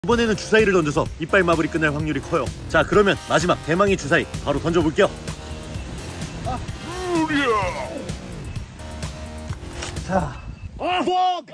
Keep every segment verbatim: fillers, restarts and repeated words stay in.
이번에는 주사위를 던져서 이빨 마블이 끝날 확률이 커요. 자, 그러면 마지막 대망의 주사위 바로 던져볼게요. 아, 자, 아,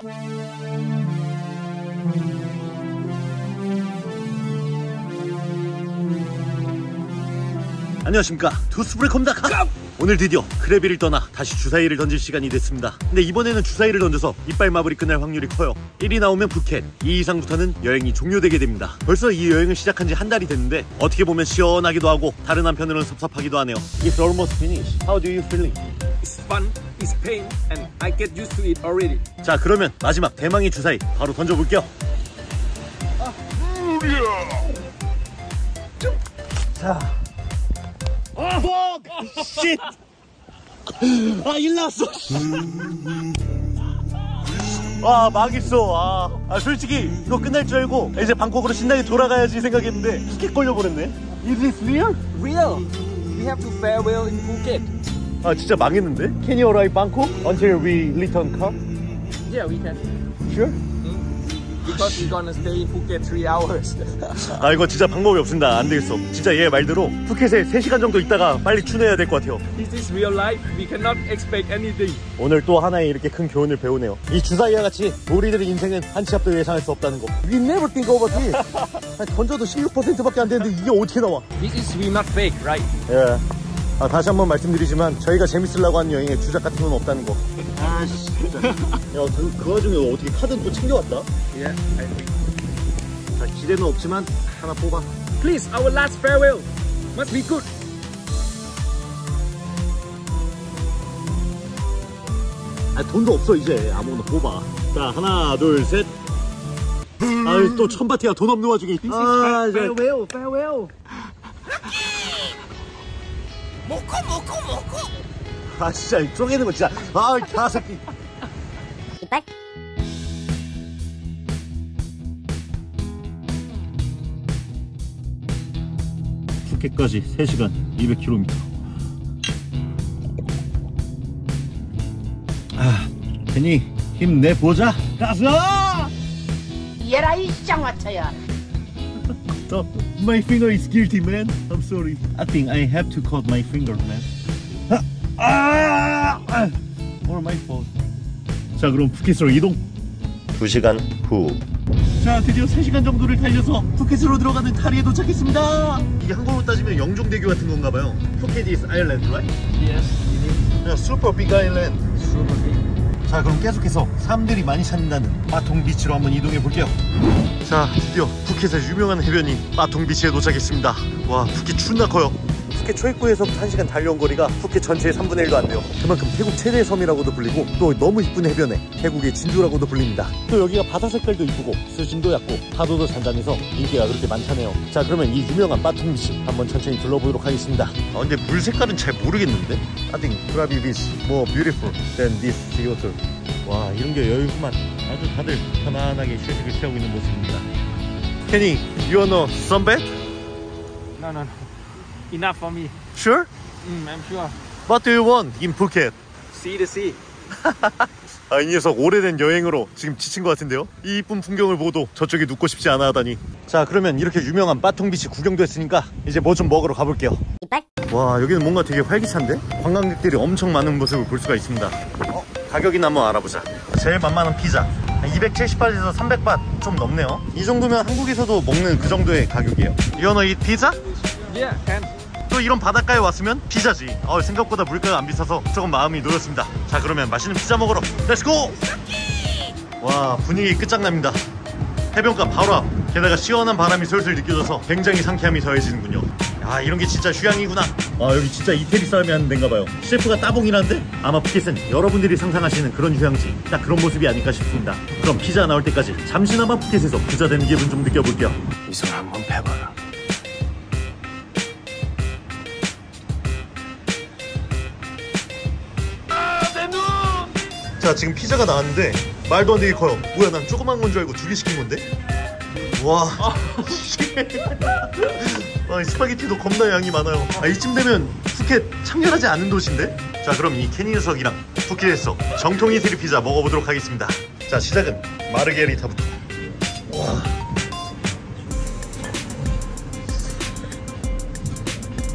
안녕하십니까, 투스브레이커입니다. 오늘 드디어 크래비를 떠나 다시 주사위를 던질 시간이 됐습니다. 근데 이번에는 주사위를 던져서 이빨 마블이 끝날 확률이 커요. 일이 나오면 푸켓, 이 이상부터는 여행이 종료되게 됩니다. 벌써 이 여행을 시작한 지 한 달이 됐는데 어떻게 보면 시원하기도 하고 다른 한편으로는 섭섭하기도 하네요. It's almost finished. How do you feeling? It's fun, it's pain, and I get used to it already. 자, 그러면 마지막 대망의 주사위 바로 던져볼게요. 아, 자, 아, 쉣! 아, 일 나왔어. 아, 망했어. 아, 아, 솔직히 이거 끝날 줄 알고 이제 방콕으로 신나게 돌아가야지 생각했는데 푸켓 걸려버렸네. Is this real? Real! We have to farewell in Phuket. 아, 진짜 망했는데? Can you arrive Bangkok until we return car? Yeah, we can. Sure? Because we're gonna stay in Phuket three hours. 아, 이거 진짜 방법이 없습니다. 안 되겠어. 진짜 얘 말대로 푸켓에 세 시간 정도 있다가 빨리 추내야 될 것 같아요. This is real life. We cannot expect anything. 오늘 또 하나의 이렇게 큰 교훈을 배우네요. 이 주사위와 같이 우리들의 인생은 한 치 앞도 예상할 수 없다는 거. We never think over this. 던져도 십육 퍼센트밖에 안 되는데 이게 어떻게 나와? This is we not fake, right? 예. 아, 다시 한번 말씀드리지만 저희가 재밌으려고 하는 여행에 주작 같은 건 없다는 거. 아씨, 진짜. 야, 그, 그 와중에 어떻게 카드는 또 챙겨왔다? Yeah, I think. 자, 기대는 없지만 하나 뽑아. Please, our last farewell. Must be good. 아, 돈도 없어 이제. 아무거나 뽑아. 자, 하나, 둘, 셋. 아유, 또 천바티야. 돈 없는 와중에. 아, 이제. farewell, farewell. 먹고 먹고 먹고. 아, 진짜 쪼개는 거 진짜. 아, 가새끼. 이빨. 푸켓까지 세 시간 이백 킬로미터. 아, 괜히 힘내보자. 가자! 얘라 이 쌍화차야. So, my finger is guilty, man. I'm sorry. I think I have to cut my finger, man. 아! 아! Or my fault. 자, 그럼 푸켓으로 이동. 두 시간 후. 자, 드디어 세 시간 정도를 달려서 푸켓으로 들어가는 다리에 도착했습니다. 이게 한국으로 따지면 영종대교 같은 건가 봐요. 푸켓 is island, right? Yes, it is. Yeah, super big island. Super big. 자, 그럼 계속해서 사람들이 많이 찾는다는 빠통 비치로 한번 이동해 볼게요. 자, 드디어 푸켓의 유명한 해변인 빠통 비치에 도착했습니다. 와, 푸켓 존나 커요. 푸켓 초입구에서부터 한 시간 달려온 거리가 푸켓 전체의 삼분의 일도 안 돼요. 그만큼 태국 최대의 섬이라고도 불리고 또 너무 이쁜 해변에 태국의 진주라고도 불립니다. 또 여기가 바다 색깔도 이쁘고 수심도 얕고 파도도 잔잔해서 인기가 그렇게 많다네요. 자, 그러면 이 유명한 빠통 비치 한번 천천히 둘러보도록 하겠습니다. 아, 근데 물 색깔은 잘 모르겠는데? I think Krabi Beach more beautiful than this water. 와, 이런 게 여유구만. 아주 다들 편안하게 휴식을 취하고 있는 모습입니다. Kenny, you wanna sunbathe? No, no, no. Enough for me. Sure? Mm, I'm sure. What do you want in Phuket? See the sea. 아, 이 녀석 오래된 여행으로 지금 지친 것 같은데요? 이 이쁜 풍경을 보도 저쪽에 눕고 싶지 않아 하다니. 자, 그러면 이렇게 유명한 빠통비치 구경도 했으니까 이제 뭐 좀 먹으러 가볼게요. 이빨. 와, 여기는 뭔가 되게 활기찬데? 관광객들이 엄청 많은 모습을 볼 수가 있습니다. 어? 가격이나 한번 알아보자. 제일 만만한 피자 이백칠십 바트에서 삼백 바트 좀 넘네요. 이 정도면 한국에서도 먹는 그 정도의 가격이에요. You wanna eat pizza? Yeah, can. 또 이런 바닷가에 왔으면 피자지. 어, 생각보다 물가가 안 비싸서 조금 마음이 놓였습니다. 자, 그러면 맛있는 피자 먹으러 렛츠고! 와, 분위기 끝장납니다. 해변가 바로 앞, 게다가 시원한 바람이 솔솔 느껴져서 굉장히 상쾌함이 더해지는군요. 야, 이런 게 진짜 휴양이구나. 아, 여기 진짜 이태리 사람이 하는 데인가 봐요. 셰프가 따봉이라는데 아마 푸켓은 여러분들이 상상하시는 그런 휴양지, 딱 그런 모습이 아닐까 싶습니다. 그럼 피자 나올 때까지 잠시나마 푸켓에서 부자 되는 기분 좀 느껴볼게요. 이 손 한번 패봐라. 자, 지금 피자가 나왔는데 말도 안 되게 커요. 뭐야, 난 조그만 건 줄 알고 두 개 시킨 건데? 와. 아, 스파게티도 겁나 양이 많아요. 아, 이쯤 되면 푸켓 참견하지 않는 도시인데? 자, 그럼 이 케니 녀석이랑 푸켓에서 정통 이태리 피자 먹어보도록 하겠습니다. 자, 시작은 마르게리타부터. 와.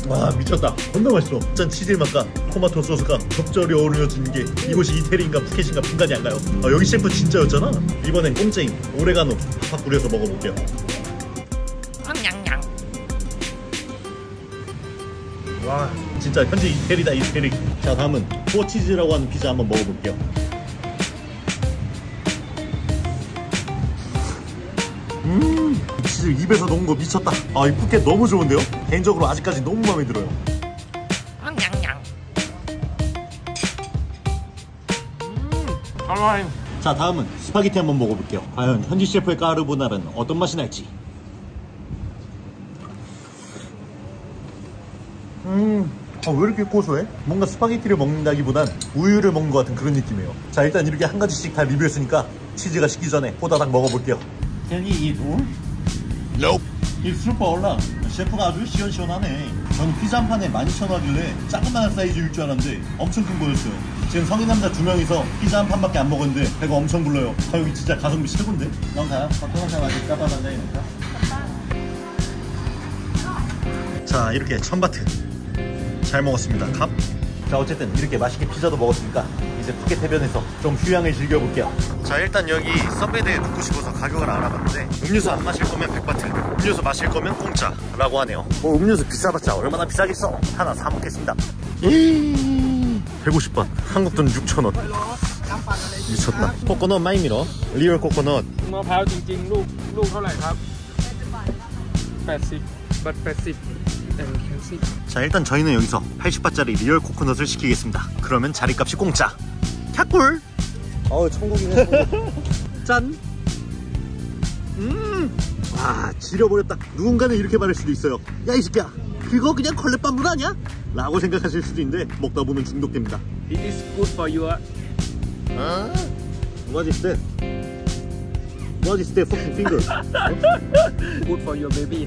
와 미쳤다. 겁나 맛있어. 짠 치즈 맛과 토마토 소스가 적절히 어우러진 게 이곳이 이태리인가 푸켓인가 분간이 안 가요. 아, 여기 셰프 진짜였잖아. 이번엔 공짜인 오레가노 팍팍 뿌려서 먹어볼게요. 와 진짜 현지 이태리다 이태리. 자 다음은 포치즈라고 하는 피자 한번 먹어볼게요. 음 치즈 입에서 녹은 거 미쳤다. 아 이 푸켓 너무 좋은데요? 개인적으로 아직까지 너무 마음에 들어요. Alright. 자 다음은 스파게티 한번 먹어볼게요. 과연 현지 셰프의 까르보나라는 어떤 맛이 날지. 음, 아, 왜 이렇게 고소해? 뭔가 스파게티를 먹는다기보단 우유를 먹는 것 같은 그런 느낌이에요. 자 일단 이렇게 한 가지씩 다 리뷰했으니까 치즈가 식기 전에 호다닥 먹어볼게요. Can you eat more? Nope. 이 super 올라. 셰프가 아주 시원시원하네. 저는 피자 한 판에 만 이천 원이길래 조그만한 사이즈일 줄 알았는데 엄청 큰 거였어요. 지금 성인 남자 두 명이서 피자 한 판밖에 안 먹었는데 배가 엄청 불러요. 아 여기 진짜 가성비 최고인데? 넌 가요? 어떤 사람 아직 까바단다이니까. 자 이렇게 천바트 잘 먹었습니다. 컵. 자 어쨌든 이렇게 맛있게 피자도 먹었으니까 이제 푸켓 해변에서 좀 휴양을 즐겨볼게요. 자 일단 여기 서베이드에 눕고 싶어서 가격을 알아봤는데 음료수 안 마실 거면 백 바트, 음료수 마실 거면 공짜라고 하네요. 뭐 음료수 비싸봤자 얼마나 비싸겠어. 하나 사 먹겠습니다. 백오십 번, 한국 돈 육천 원. 미쳤다. 코코넛 많이 밀어. 리얼 코코넛. มะพร้าวจริงๆลูกลูกเท่าไหร่ครับแปดสิบบัตรแปดสิบ 자 일단 저희는 여기서 팔십 바트짜리 리얼 코코넛을 시키겠습니다. 그러면 자리값이 공짜. 캬꿀. 어우 천국이네. 짠. 음. 와 지려버렸다. 누군가는 이렇게 말할 수도 있어요. 야 이 새끼야 그거 그냥 걸레밥물 아니야? 라고 생각하실 수도 있는데 먹다 보면 중독됩니다. It is good for your. 아? What is that? What is that fucking finger? Good for your baby.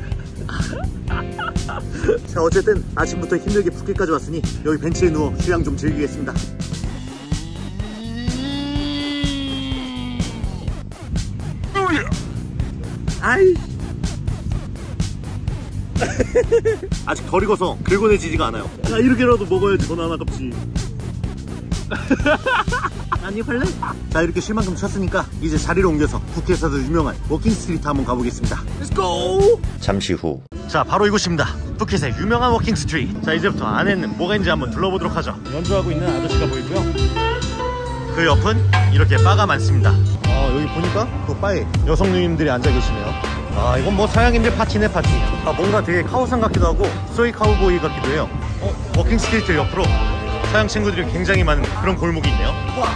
자 어쨌든 아침부터 힘들게 푸켓까지 왔으니 여기 벤치에 누워 휴양 좀 즐기겠습니다. 아이 아직 덜 익어서 긁어내지지가 않아요. 야 이렇게라도 먹어야지 돈 안 아깝지. 아니 할래? 자 이렇게 쉴 만큼 쳤으니까 이제 자리를 옮겨서 푸켓에서 유명한 워킹 스트리트 한번 가보겠습니다. Let's go! 잠시 후. 자 바로 이곳입니다. 푸켓의 유명한 워킹 스트리트. 자 이제부터 안에는 뭐가 있는지 한번 둘러보도록 하죠. 연주하고 있는 아저씨가 보이고요. 그 옆은 이렇게 바가 많습니다. 아 여기 보니까 또 바에 여성 누님들이 앉아 계시네요. 아 이건 뭐 서양인들 파티네 파티. 아 뭔가 되게 카오산 같기도 하고 소이 카우보이 같기도 해요. 어? 워킹 스트리트 옆으로 서양 친구들이 굉장히 많은 그런 골목이 있네요.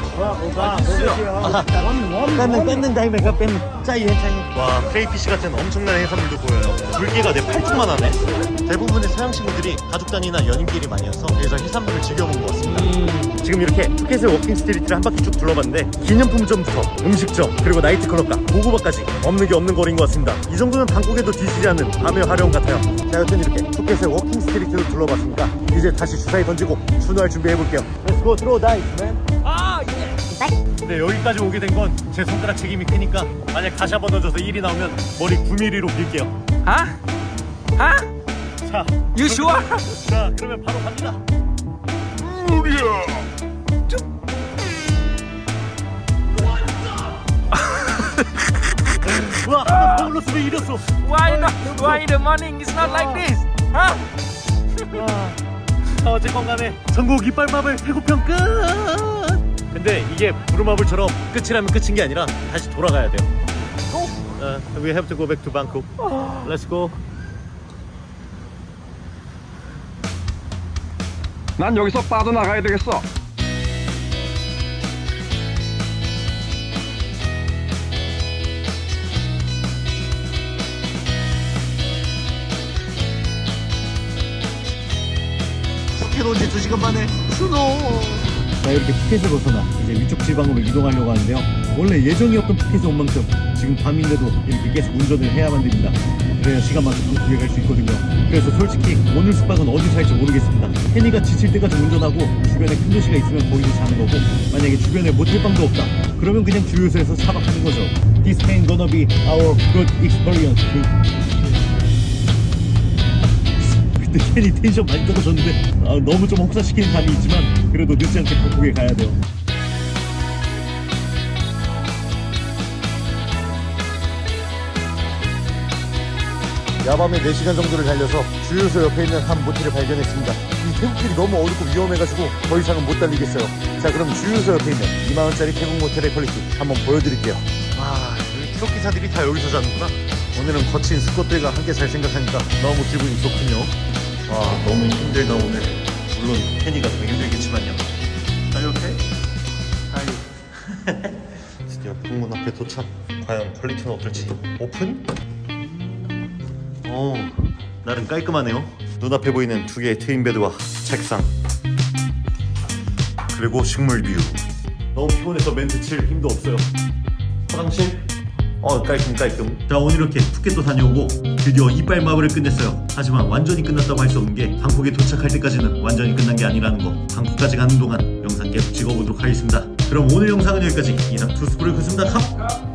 뺏는 뺏는 다음에 그 뺏는 짜이 짜이. 와 크레이피쉬 같은 엄청난 해산물도 보여요. 물개가 내 팔뚝만 하네. 대부분의 서양 친구들이 가족 단위나 연인끼리 많이 와서 여기서 해산물을 즐겨본 것 같습니다. 음. 지금 이렇게 푸켓의 워킹 스트리트를 한 바퀴 쭉 둘러봤는데 기념품점부터 음식점 그리고 나이트클럽과 고고바까지 없는 게 없는 거리인 것 같습니다. 이 정도면 방콕에도 뒤지지 않는 밤의 화려함 같아요. 자 여튼 이렇게 푸켓의 워킹 스트리트를 둘러봤으니까 이제 다시 주사위 던지고 준호할 준비해볼게요. Let's go throw dice, man. Ah, yeah. 네 여기까지 오게 된 건 제 손가락 책임이 크니까 만약 다시 한번 던져서 일이 나오면 머리 구 밀리미터로 빌게요. Huh? Huh? 자, You sure? 자 그러면 바로 갑니다. 와 거울로 쓰면 이렸어. Why not? Why in the morning it's not like this? Huh? 와, 어쨌건 간에 전국 이빨마블 태국편 끝. 근데 이게 부루마블처럼 끝이라면 끝인 게 아니라 다시 돌아가야 돼요. uh, We have to go back to Bangkok. Let's go. 난 여기서 빠져나가야 되겠어. 푸켓 온 지 두 시간 만에 수노. 자 이렇게 푸켓을 벗어나 이제 위쪽 지방으로 이동하려고 하는데요. 원래 예정이었던 푸켓에 온 만큼 지금 밤인데도 이렇게 계속 운전을 해야만 됩니다. 그래야 시간만큼 방콕에 갈 수 있거든요. 그래서 솔직히 오늘 숙박은 어디서 할지 모르겠습니다. 혜니가 지칠 때까지 운전하고 주변에 큰 도시가 있으면 거기서 자는 거고, 만약에 주변에 모텔방도 없다 그러면 그냥 주유소에서 차박하는 거죠. This ain't gonna be our good experience. 근데 괜히 텐션 많이 떨어졌는데 아, 너무 좀 혹사시키는 감이 있지만 그래도 늦지 않게 방콕에 가야 돼요. 야밤에 네 시간 정도를 달려서 주유소 옆에 있는 한 모텔을 발견했습니다. 이 태국길이 너무 어둡고 위험해가지고 더 이상은 못 달리겠어요. 자, 그럼 주유소 옆에 있는 이만 원짜리 태국 모텔의 퀄리티 한번 보여드릴게요. 와, 여기 트럭 기사들이 다 여기서 자는구나. 오늘은 거친 스쿼트가 함께 잘 생각하니까 너무 기분이 좋군요. 와, 너무 힘들다 오늘. 물론 팬이가 더 힘들겠지만요. 아, 이렇게? 하이. 드디어 풍문 앞에 도착. 과연 퀄리티는 어떨지. 오픈? 오, 나름 깔끔하네요. 눈앞에 보이는 두 개의 트윈베드와 책상, 그리고 식물 뷰. 너무 피곤해서 멘트 칠 힘도 없어요. 화장실? 어, 깔끔 깔끔. 자, 오늘 이렇게 푸켓도 다녀오고 드디어 이빨 마블을 끝냈어요. 하지만 완전히 끝났다고 할 수 없는 게 방콕에 도착할 때까지는 완전히 끝난 게 아니라는 거. 방콕까지 가는 동안 영상 계속 찍어보도록 하겠습니다. 그럼 오늘 영상은 여기까지. 이상 투스프를 긋습니다. 컵!